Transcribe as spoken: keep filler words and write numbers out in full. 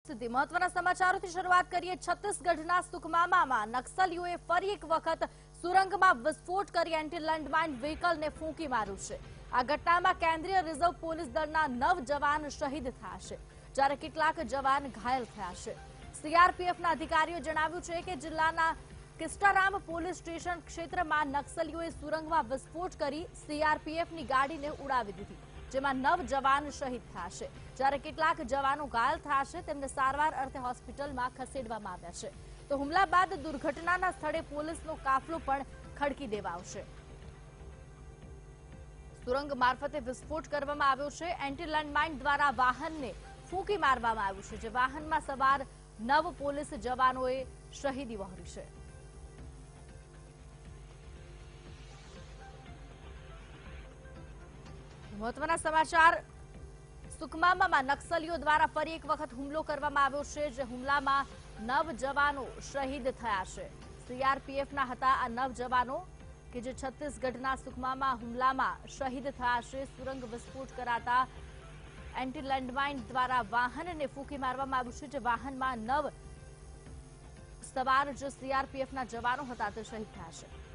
સ્થિતિ મહત્વના સમાચારોથી શરૂઆત કરીએ। છત્તીસગઢના સુકમામાં નક્સલીઓએ ફરી એક વખત સુરંગમાં વિસ્ફોટ કરી એન્ટી લેન્ડમાઇન વ્હીકલને ફૂંકી માર્યું છે। આ ઘટનામાં કેન્દ્રીય રિઝર્વ પોલીસ દળના નવ જવાન શહીદ થયા છે, જ્યારે કેટલાક જવાન ઘાયલ થયા છે। સીઆરપીએફના અધિકારીઓ જણાવ્યું છે કે જિલ્લાના કિસ્ટારામ પોલીસ સ્ટેશન ક્ષેત્રમાં નક્સલીઓએ સુરંગમાં વિસ્ફોટ કરી સીઆરપીએફની ગાડીને ઉડાવી દીધી, જેમાં નવ જવાન શહીદ થયા છે, જ્યારે કેટલાક જવાનો ઘાયલ થયા છે। તેમને સારવાર અર્થે હોસ્પિટલમાં ખસેડવામાં આવ્યા છે। તો હુમલા બાદ દુર્ઘટનાના સ્થળે પોલીસનો કાફલો પણ ખડકી દેવાયો છે। સુરંગ મારફતે વિસ્ફોટ કરવામાં આવ્યો છે। એન્ટી લેન્ડમાઇન દ્વારા વાહનને ફૂંકી મારવામાં આવ્યું છે, જે વાહનમાં સવાર નવ પોલીસ જવાનોએ શહીદી વહોરી છે। મહત્વના સમાચાર સુકમામાં નક્સલીઓ દ્વારા ફરી એક વખત હુમલો કરવામાં આવ્યો છે, જે હુમલામાં નવ જવાનો શહીદ થયા છે। સીઆરપીએફના હતા આ નવ જવાનો કે જે છત્તીસગઢના સુકમામાં હુમલામાં શહીદ થયા છે। સુરંગ વિસ્ફોટ કરાતા એન્ટી લેન્ડમાઇન દ્વારા વાહનને ફૂંકી મારવામાં આવ્યું છે, જે વાહનમાં નવ સવાર જે સીઆરપીએફના જવાનો હતા તે શહીદ થયા છે।